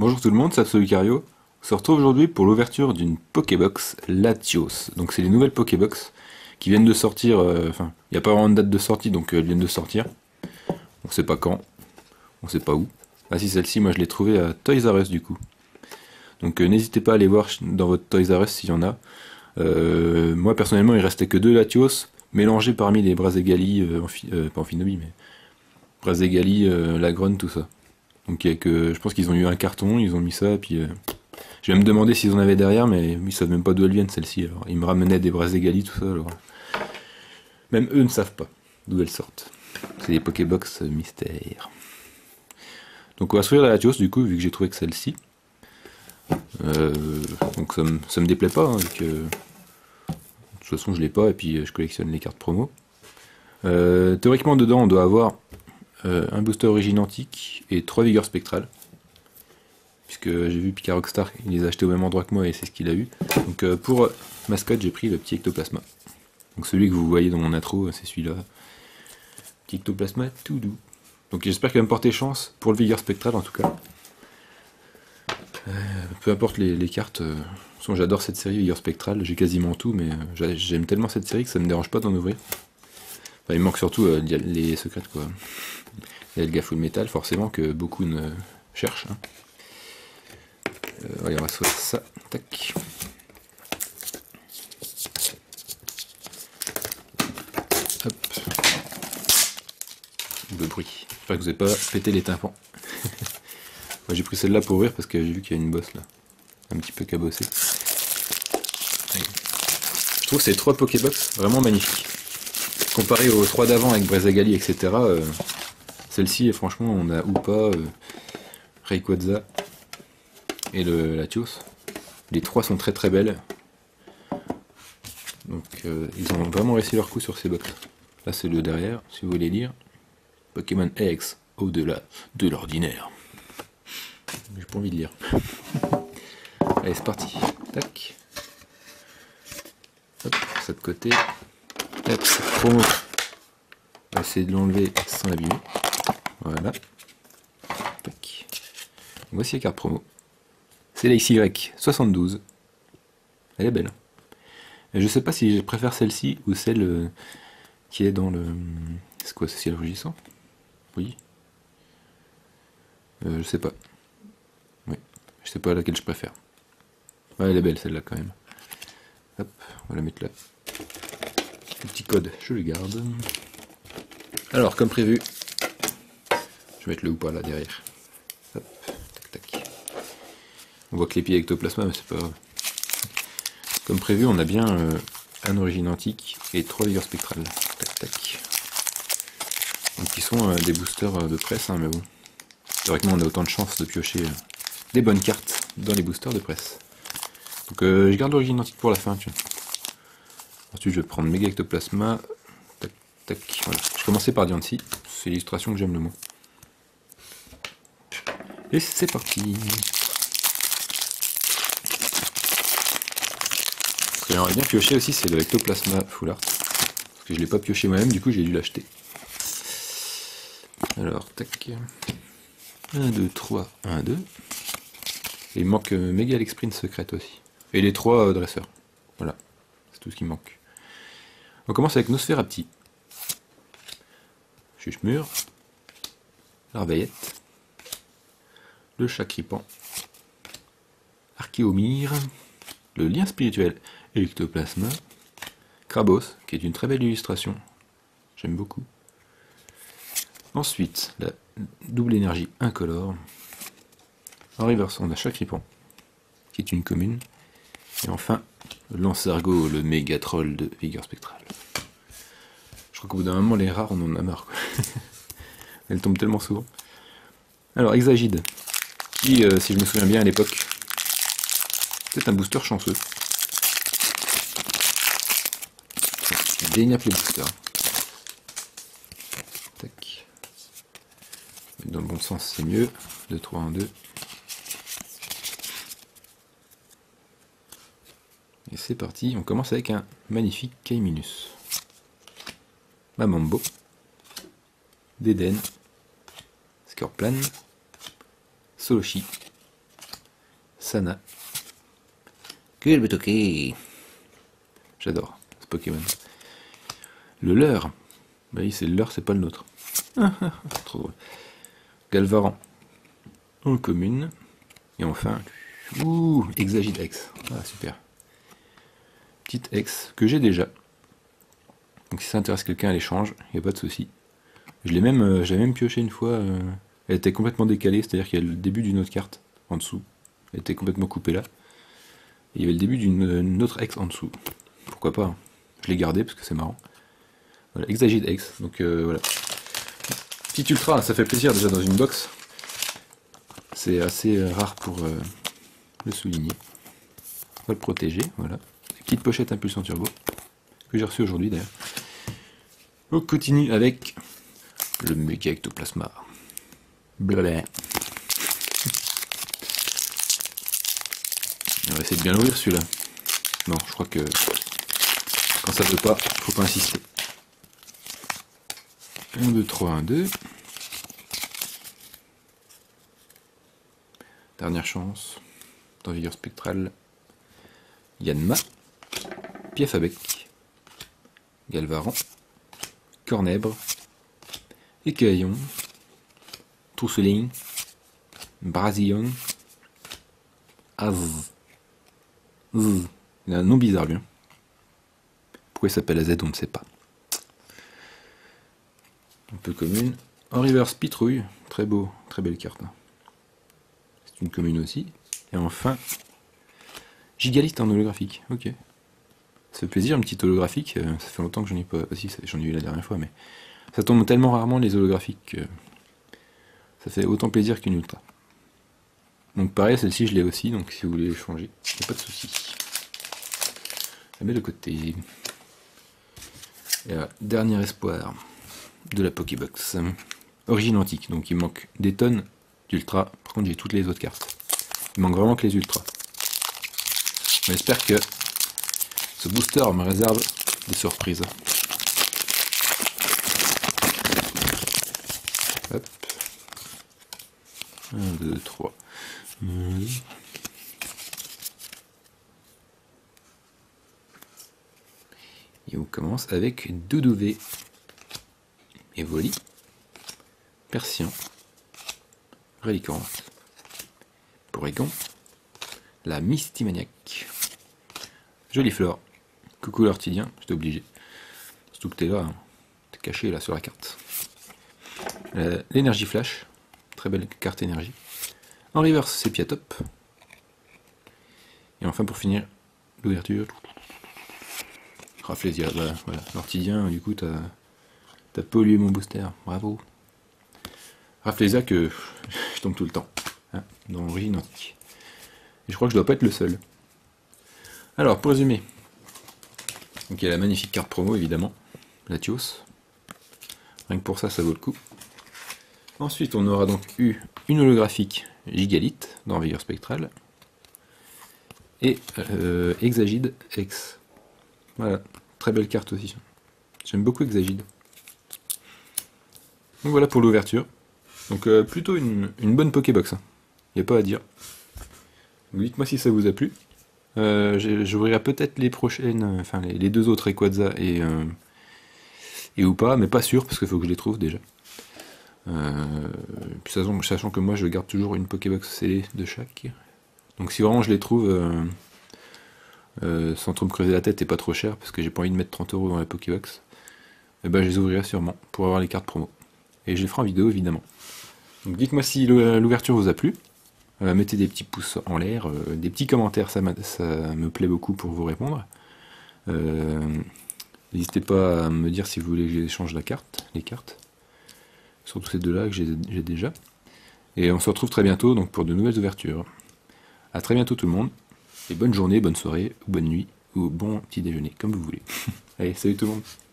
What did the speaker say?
Bonjour tout le monde, c'est Lucario. On se retrouve aujourd'hui pour l'ouverture d'une Pokébox Latios. Donc c'est les nouvelles Pokébox qui viennent de sortir, enfin, il n'y a pas vraiment de date de sortie, donc elles viennent de sortir. On sait pas quand, on sait pas où. Ah si, celle-ci, moi je l'ai trouvée à Toys R Us du coup. Donc n'hésitez pas à aller voir dans votre Toys R Us s'il y en a. Moi personnellement, il restait que deux Latios, mélangés parmi les Brazegali, pas Amphinobi, mais Brazegali, Lagron, tout ça. Donc je pense qu'ils ont eu un carton, ils ont mis ça, et puis je vais me demander s'ils en avaient derrière, mais ils savent même pas d'où elles viennent celles-ci. Alors ils me ramenaient des Brazegali, tout ça, alors même eux ne savent pas d'où elles sortent. C'est des Pokébox mystères. Donc on va s'ouvrir la Latios du coup, vu que j'ai trouvé que celle-ci. Donc ça me déplaît pas, hein, vu que de toute façon je l'ai pas, et puis je collectionne les cartes promo. Théoriquement dedans on doit avoir un booster origine antique et 3 vigueurs spectrales. Puisque j'ai vu Pika Rockstar, il les a achetés au même endroit que moi et c'est ce qu'il a eu. Donc pour mascotte, j'ai pris le petit ectoplasma. Donc celui que vous voyez dans mon intro, c'est celui-là. Petit ectoplasma tout doux. Donc j'espère qu'il va me porter chance pour le vigueur spectral en tout cas. Peu importe les cartes. De toute façon, j'adore cette série vigueur spectrale, j'ai quasiment tout, mais j'aime tellement cette série que ça me dérange pas d'en ouvrir. Enfin, il me manque surtout les secrètes quoi. Il y a le Full Metal, forcément, que beaucoup ne cherchent. Hein. Allez, on va sortir ça. Tac. Hop. Le bruit. J'espère que vous n'avez pas pété les tympans. Moi, j'ai pris celle-là pour ouvrir parce que j'ai vu qu'il y a une bosse là. Un petit peu cabossée. Je trouve ces 3 Pokébox vraiment magnifiques. Comparé aux 3 d'avant avec Brazegali, etc. Celle-ci, franchement, on a Hoopa, Rayquaza et le Latios. Les 3 sont très très belles. Donc ils ont vraiment réussi leur coup sur ces box. Là c'est le derrière, si vous voulez lire. Pokémon X, au-delà de l'ordinaire. J'ai pas envie de lire. Allez, c'est parti. Tac. Hop, ça de côté. Hop, promo. On va essayer de l'enlever sans l'abîmer. Voilà. Tac. Voici la carte promo. C'est la XY72. Elle est belle. Et je sais pas si je préfère celle-ci ou celle qui est dans le... C'est quoi, c'est ciel rugissant? Oui. Je sais pas. Oui. Je sais pas laquelle je préfère. Ouais, elle est belle celle-là quand même. Hop, on va la mettre là. Le petit code, je le garde. Alors, comme prévu, je vais mettre le Hoopa là derrière. Hop, tac tac. On voit que les pieds ectoplasma, mais c'est pas grave. Comme prévu, on a bien un origine antique et 3 vigueurs spectrales. Tac tac. Donc qui sont des boosters de presse, hein, mais bon. Théoriquement, on a autant de chances de piocher des bonnes cartes dans les boosters de presse. Donc je garde l'origine antique pour la fin. Tu vois. Ensuite, je vais prendre Mega Ectoplasma. Tac tac. Voilà. Je commençais par Diancie. C'est l'illustration que j'aime le moins. Et c'est parti. Ce que j'aimerais bien piocher aussi, c'est le Ectoplasma Full Art. Parce que je ne l'ai pas pioché moi-même, du coup j'ai dû l'acheter. Alors, tac. 1, 2, 3, 1, 2. Et il me manque Mega Sprint secrète aussi. Et les 3 dresseurs. Voilà, c'est tout ce qui me manque. On commence avec Nosferapti. Chuchemur. Larvaillette. Le Chacripan. Archéomire. Le lien spirituel Ectoplasma. Krabos, qui est une très belle illustration. J'aime beaucoup. Ensuite, la double énergie incolore. En reverse, on a Chacripan, qui est une commune. Et enfin, Lancergo, le méga troll de vigueur spectrale. Je crois qu'au bout d'un moment, les rares, on en a marre. Quoi. Elles tombent tellement souvent. Alors, Exagide, qui, si je me souviens bien à l'époque, c'est un booster chanceux. Déniappe les boosters. Tac. Dans le bon sens, c'est mieux. 2, 3, 1, 2. Et c'est parti, on commence avec un magnifique Kaiminus. Mamambo. Deden. Scorplan. Soloshi. Sana. Kulbutoki. J'adore ce Pokémon. Le leurre. Bah oui, c'est le leur, c'est pas le nôtre. Trop drôle. Galvaran. En commune. Et enfin, Exagidex. Ah, super. Petite Ex que j'ai déjà. Donc si ça intéresse quelqu'un à l'échange, il n'y a pas de souci. J'avais même pioché une fois. Elle était complètement décalée, c'est-à-dire qu'il y a le début d'une autre carte en dessous. Elle était complètement coupée là. Et il y avait le début d'une autre Ex en dessous. Pourquoi pas, hein. Je l'ai gardé parce que c'est marrant. Voilà, Exagidex. Donc voilà. Petit ultra, ça fait plaisir déjà dans une box. C'est assez rare pour le souligner. On va le protéger, voilà. Petite pochette impulsion turbo, que j'ai reçu aujourd'hui d'ailleurs. On continue avec le méga ectoplasma. Blablabla. On va essayer de bien l'ouvrir celui-là. Non, je crois que quand ça veut pas, faut pas insister. 1, 2, 3, 1, 2. Dernière chance. Dans Vigueur Spectrale. Yanma. Piafabec. Galvaran. Cornèbre. Écaillon. Trousseling. Brasillon. Az. Z. Il a un nom bizarre lui. Pourquoi il s'appelle AZ, on ne sait pas. Un peu commune. En reverse Pitrouille. Très beau, très belle carte. C'est une commune aussi. Et enfin, Gigalith en holographique. Ok. Ça fait plaisir, un petit holographique. Ça fait longtemps que j'en ai pas. Si, j'en ai eu la dernière fois, mais ça tombe tellement rarement les holographiques que ça fait autant plaisir qu'une ultra. Donc pareil, celle-ci je l'ai aussi, donc si vous voulez changer, il n'y a pas de souci. Je la mets de côté. Et là, dernier espoir de la Pokébox. Origine antique, donc il manque des tonnes d'ultra. Par contre j'ai toutes les autres cartes. Il manque vraiment que les ultras. J'espère que ce booster me réserve des surprises. Hop. 1, 2, 3. Et on commence avec Doudouvé, Evoli, Persian, Rélicante, Porygon, la Mystymaniaque, Joliflore, coucou l'Ortidien, j'étais obligé, surtout que t'es là, hein. T'es caché là sur la carte. L'énergie flash, très belle carte énergie. En reverse, c'est Piatop. Et enfin, pour finir, l'ouverture. Rafflesia, voilà. L'Ortidien, du coup, t'as pollué mon booster. Bravo. Rafflesia que je tombe tout le temps. Hein, dans l'origine antique. Et je crois que je dois pas être le seul. Alors, pour résumer. Donc, il y a la magnifique carte promo, évidemment. Latios. Rien que pour ça, ça vaut le coup. Ensuite, on aura donc eu une holographique Gigalith dans Vigueur Spectrale. Et Exagide X. Voilà, très belle carte aussi. J'aime beaucoup Exagide. Donc voilà pour l'ouverture. Donc plutôt une bonne Pokébox. Il n'y a pas à dire. Dites-moi si ça vous a plu. J'ouvrirai peut-être les prochaines, enfin les deux autres Rayquaza et ou pas, mais pas sûr parce qu'il faut que je les trouve déjà. Puis sachant que moi je garde toujours une Pokébox CD de chaque. Donc si vraiment je les trouve sans trop me creuser la tête et pas trop cher, parce que j'ai pas envie de mettre 30 € dans la Pokébox, et ben je les ouvrirai sûrement pour avoir les cartes promo. Et je les ferai en vidéo évidemment. Donc dites-moi si l'ouverture vous a plu. Mettez des petits pouces en l'air, des petits commentaires, ça me plaît beaucoup pour vous répondre. N'hésitez pas à me dire si vous voulez que j'échange les cartes. Surtout ces deux-là que j'ai déjà. Et on se retrouve très bientôt donc pour de nouvelles ouvertures. A très bientôt tout le monde. Et bonne journée, bonne soirée, ou bonne nuit, ou bon petit déjeuner, comme vous voulez. Allez, salut tout le monde.